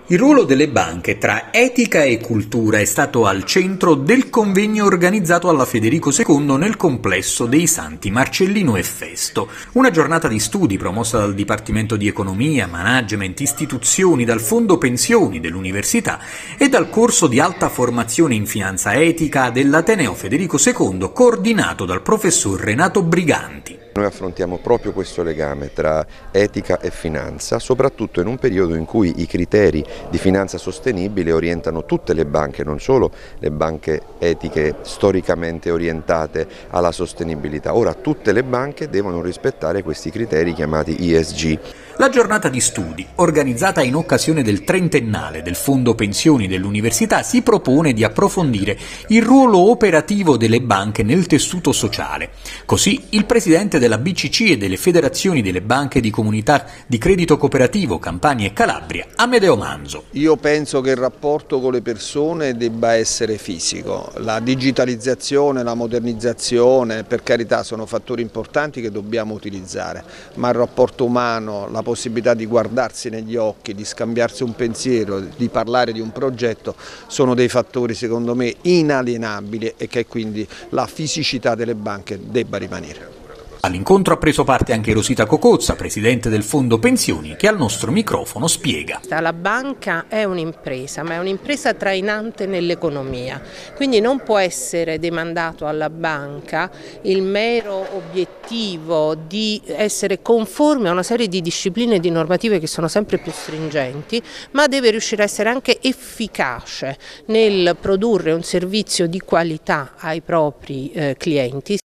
Il ruolo delle banche tra etica e cultura è stato al centro del convegno organizzato alla Federico II nel complesso dei Santi Marcellino e Festo. Una giornata di studi promossa dal Dipartimento di Economia, Management, Istituzioni, dal Fondo Pensioni dell'Università e dal corso di alta formazione in finanza etica dell'Ateneo Federico II, coordinato dal professor Renato Briganti. Noi affrontiamo proprio questo legame tra etica e finanza, soprattutto in un periodo in cui i criteri di finanza sostenibile orientano tutte le banche, non solo le banche etiche storicamente orientate alla sostenibilità. Ora tutte le banche devono rispettare questi criteri chiamati ESG. La giornata di studi, organizzata in occasione del trentennale del Fondo Pensioni dell'Università, si propone di approfondire il ruolo operativo delle banche nel tessuto sociale. Così il presidente della BCC e delle federazioni delle banche di comunità di credito cooperativo Campania e Calabria, Amedeo Manzo. Io penso che il rapporto con le persone debba essere fisico. La digitalizzazione, la modernizzazione, per carità, sono fattori importanti che dobbiamo utilizzare, ma il rapporto umano, la possibilità di guardarsi negli occhi, di scambiarsi un pensiero, di parlare di un progetto, sono dei fattori secondo me inalienabili e che quindi la fisicità delle banche debba rimanere. All'incontro ha preso parte anche Rosita Cocozza, presidente del Fondo Pensioni, che al nostro microfono spiega. La banca è un'impresa, ma è un'impresa trainante nell'economia, quindi non può essere demandato alla banca il mero obiettivo di essere conforme a una serie di discipline e di normative che sono sempre più stringenti, ma deve riuscire a essere anche efficace nel produrre un servizio di qualità ai propri clienti.